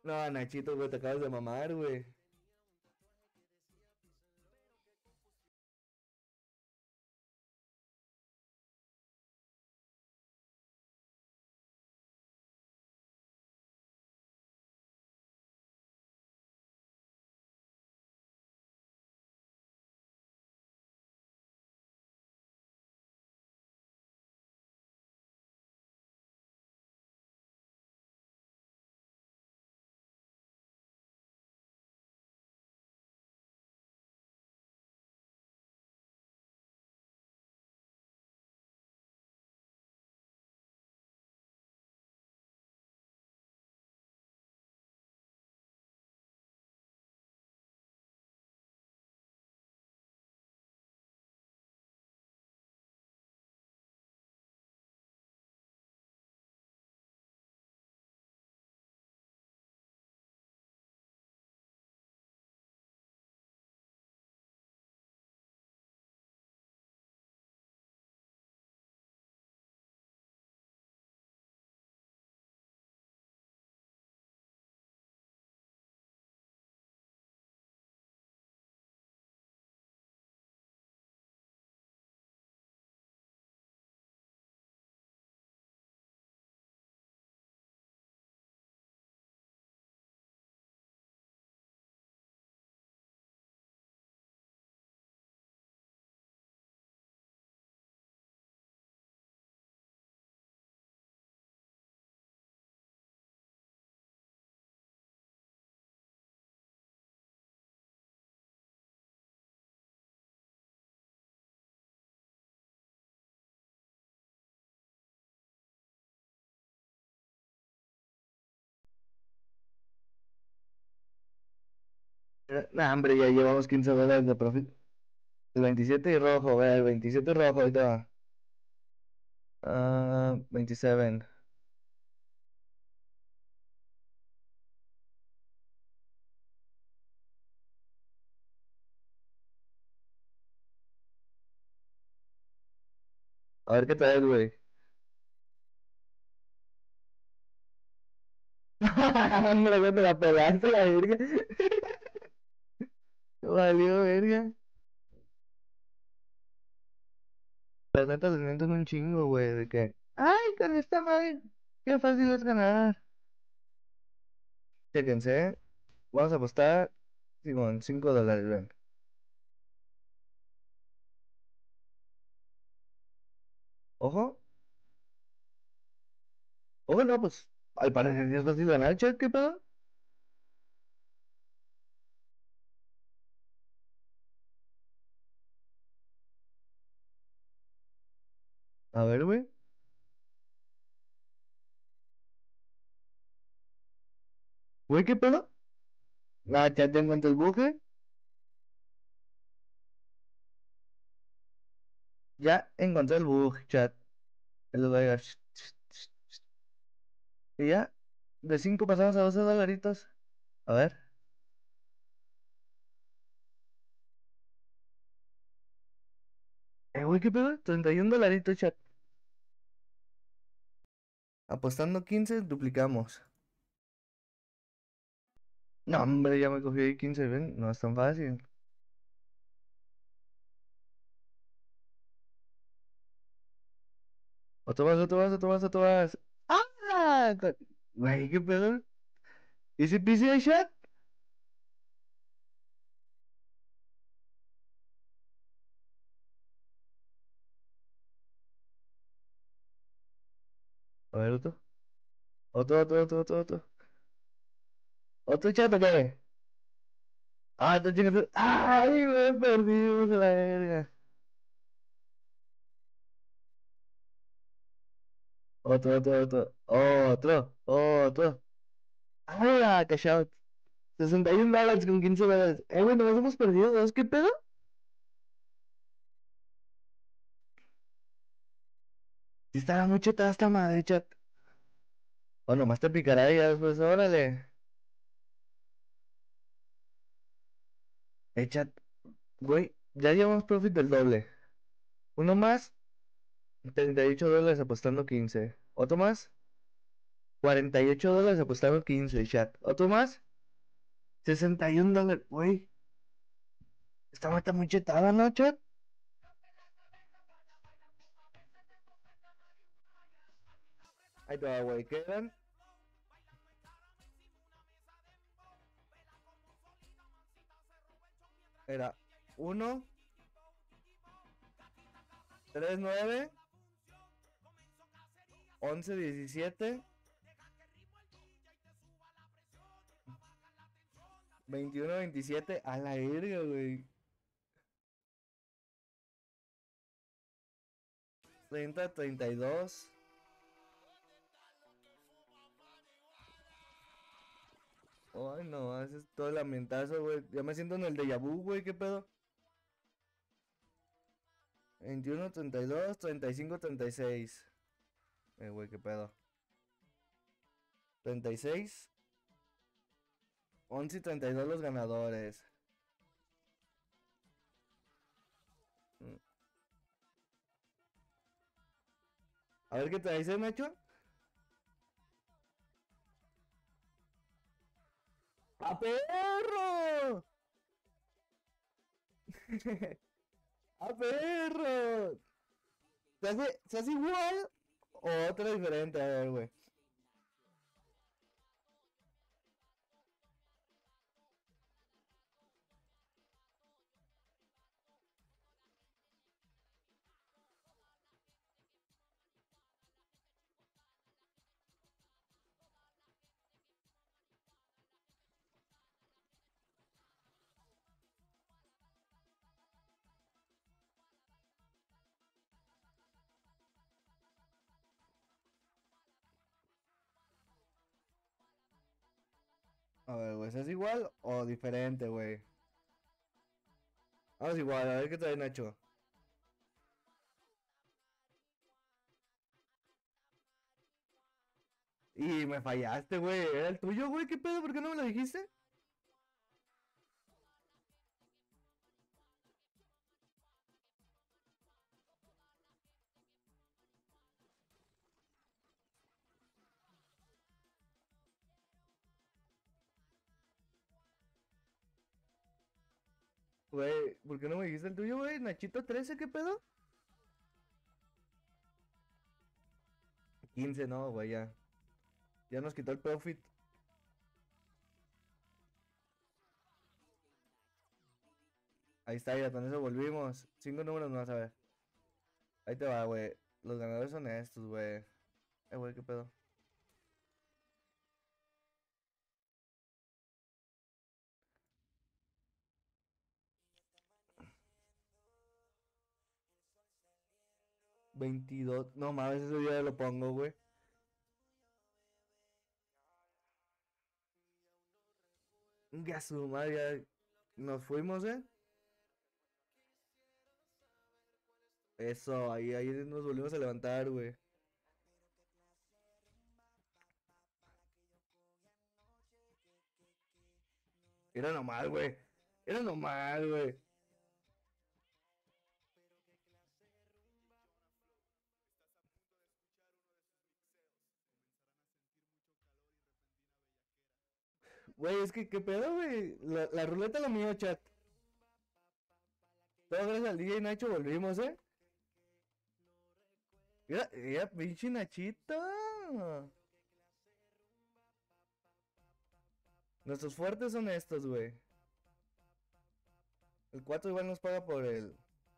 No, Nachito, güey, te acabas de mamar, güey. Nah, hombre, ya llevamos $15 de profit. El 27 y rojo, ve, el 27 rojo, ahorita va. 27. A ver qué tal, güey. Hombre, güey, me la pelaste, la verga. Valió, verga. La neta, les miento un chingo, güey, de que, ay, con esta madre, qué fácil es ganar. Chéquense, vamos a apostar, Simón, $5, ven. Ojo, ojo, no, pues, al parecer sí es fácil ganar, chat, ¿qué pedo? A ver, güey. Güey, ¿qué pedo? Ah, chat, ya encontré el buque. Ya encontré el bug, chat. El lugar. Y ya, de 5 pasamos a $12. A ver. Güey, ¿qué pedo? $31, chat. Apostando 15 duplicamos. No, hombre, ya me cogí ahí 15, ven. No es tan fácil. Otro más, otro más, otro más, otro más. ¡Ah! Güey, ¿qué pedo? ¿Easy peasy, chat? A ver, otro. Otro, otro, otro, otro, otro. Otro chat, ¿o qué? Ah, otro chingazo. ¡Ay, güey! Perdimos la verga. Otro, otro, otro. Otro, otro. ¡Ah, cash out! $61 con $15. Güey, nos hemos perdido dos. ¿Qué pedo? Si estaba mucho toda esta madre, chat. O nomás te picará y ya después, órale. Chat. Güey, ya llevamos profit del doble. Uno más, $38 apostando 15. Otro más. $48 apostaron 15, chat. ¿Otro más? $61, güey. Esta mata muy chetada, ¿no, chat? Ahí te va, güey. Quedan. Era 1, 3, 9, 11, 17, 21, 27. A la verga, güey. 30, 32. Ay, no, haces todo el ambientazo, güey. Ya me siento en el déjà vu, güey. ¿Qué pedo? 21, 32, 35, 36. Güey, ¿qué pedo? 36, 11 y 32 los ganadores. Mm. A ver qué te dice, Nacho. ¡A perro! ¡A perro! ¿Se hace igual o otra diferente? A ver, güey. A ver, güey, ¿se hace igual o diferente, güey? Vamos igual, a ver qué trae Nacho. Y me fallaste, güey. ¿Era el tuyo, güey? ¿Qué pedo? ¿Por qué no me lo dijiste? Güey, ¿por qué no me dijiste el tuyo, güey? Nachito 13, ¿qué pedo? 15, no, güey, ya. Ya nos quitó el profit. Ahí está, ya con eso volvimos. 5 números más, a ver. Ahí te va, güey. Los ganadores son estos, güey. Güey, ¿qué pedo? $22. No mames, ese día lo pongo, güey. Ya su madre, ya nos fuimos, ¿eh? Eso, ahí nos volvimos a levantar, güey. Era normal, güey. Era normal, güey. Güey, es que, ¿qué pedo, güey? La ruleta la mío, chat. Todo gracias al DJ Nacho volvimos, ¿eh? Mira, pinche Nachito. Nuestros fuertes son estos, güey. El 4 igual nos paga por el...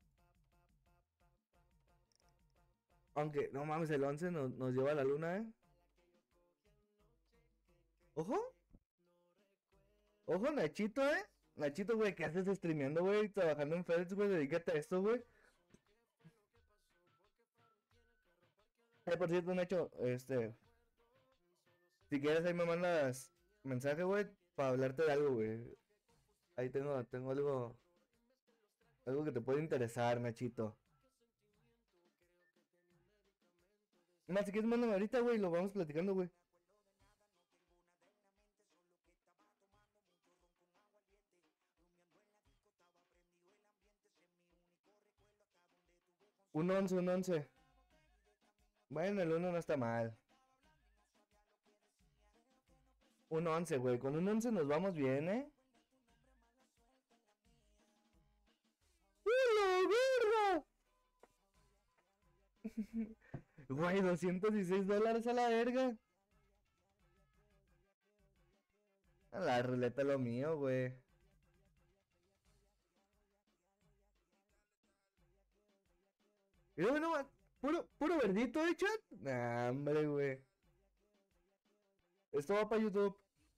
Aunque, no mames, el 11 nos lleva a la luna, ¿eh? Ojo, ojo, Nachito, ¿eh? Nachito, güey, ¿qué haces streameando, güey? Trabajando en FedEx, güey, dedícate a esto, güey. Por cierto, Nacho, si quieres ahí me mandas mensaje, güey, para hablarte de algo, güey. Ahí tengo algo que te puede interesar, Nachito. Más, si quieres, mándame ahorita, güey, lo vamos platicando, güey. Un 11, un 11. Bueno, el uno no está mal. Un 11, güey. Con un 11 nos vamos bien, ¿eh? ¡Hola, verga! Güey, $216 a la verga. A la ruleta lo mío, güey. Y luego no, puro verdito, ¿eh, chat? Nah, hombre, güey. Esto va para YouTube.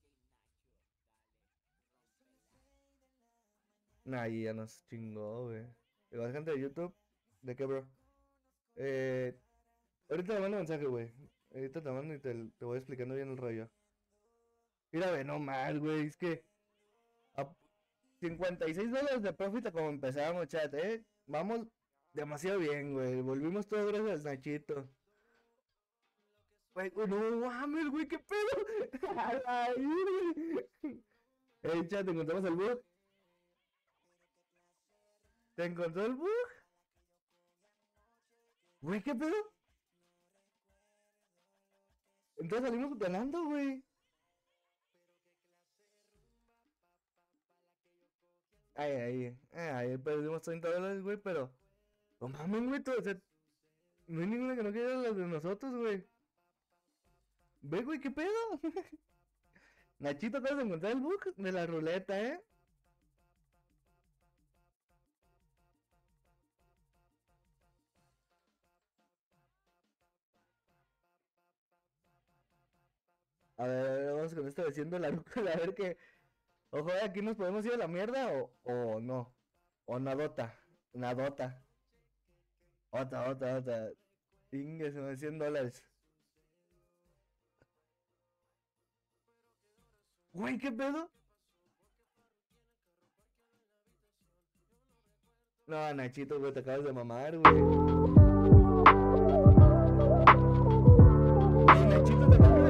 Nah, y ya nos chingó, güey. Igual gente de YouTube. ¿De qué, bro? Eh, ahorita te mando mensaje, güey. Ahorita te mando y te voy explicando bien el rollo. Mira, ve, no mal, güey. Es que a $56 de profit a como empezábamos, chat, ¿eh? Vamos demasiado bien, güey. Volvimos todo gracias al Nachito. Güey, no mames, güey, qué pedo. A la virgen. Ey, chat, ¿te encontramos el bug? ¿Te encontró el bug? Güey, ¿qué pedo? Entonces salimos ganando, güey. Ahí perdimos $30, güey, pero. No mames, güey, o sea, no hay ninguna que no quiera las de nosotros, güey. Ve, güey, ¿qué pedo? Nachito, acabas de encontrar el bug de la ruleta, ¿eh? A ver, vamos con esto diciendo la rúcula, a ver qué. Ojo, aquí nos podemos ir a la mierda o no. O nadota. Nadota. Otra. Ingue, se me $100. Güey, ¿qué pedo? No, Nachito, güey, te acabas de mamar, güey. Nachito, te acabas